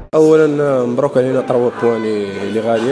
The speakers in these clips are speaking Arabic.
اولا مبروك علينا 3 بوان اللي غاديين،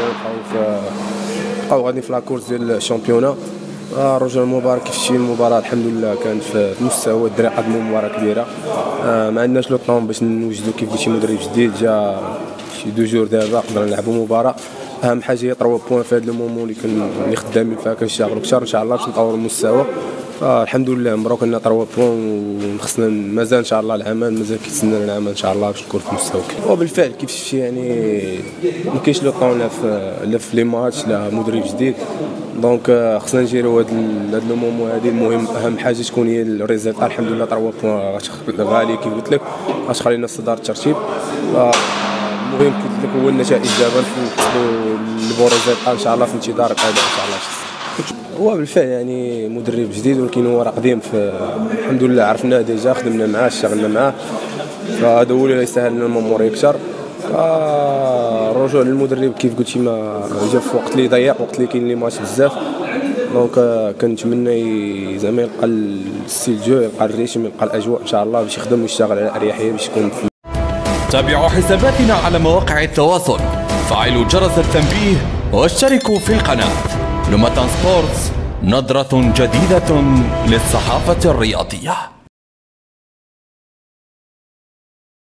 بقاو غاديين في لاكورس ديال الشامبيونا. رجاء مبارك كيف شتي المباراه الحمد لله كانت في مستوى، الدراري قدموا مباراه كبيره. ما عندناش لو طون باش نوجدوا كيف قلتي مدرب جديد جا شي 2 جور دابا قدرنا نلعبوا مباراه. اهم حاجه هي 3 بوان في هذا المومون اللي خدامين فيها كنشتغلوا اكثر ان شاء الله باش نطوروا المستوى. الحمد لله مبروك لنا 3 بوان، وخصنا مازال ان شاء الله العمل مازال كيتسنى العمل ان شاء الله باش نكون في مستوى. وبالفعل كيف شفتي يعني ما كاينش لو طون لا في لي ماتش لا مدرب جديد، دونك خصنا نجيروا هذا لو مومون هذه. المهم اهم حاجه تكون هي الريزلت. الحمد لله 3 بوان غالي كيف قلت لك غتخلينا في صداره الترتيب. المهم قلت لك هو النتائج دابا نحصلوا البوريزات ان شاء الله في انتظارك هذا ان شاء الله. هو بالفعل يعني مدرب جديد، ولكن هو راه قديم الحمد لله عرفناه ديجا، خدمنا معاه اشتغلنا معاه، فهذا هو اللي يسهل لنا الماموري اكثر. الرجوع للمدرب كيف قلتي ما جا في وقت اللي ضيق، وقت اللي كاين لي ماتش بزاف، دونك كنتمنى زعما يلقى الستيل جو، يلقى الريتم، يلقى الاجواء ان شاء الله باش يخدم ويشتغل على اريحيه باش يكون. تابعوا حساباتنا على مواقع التواصل، فعلوا جرس التنبيه واشتركوا في القناة. لوماتان سبورتس، نظرة جديدة للصحافة الرياضية.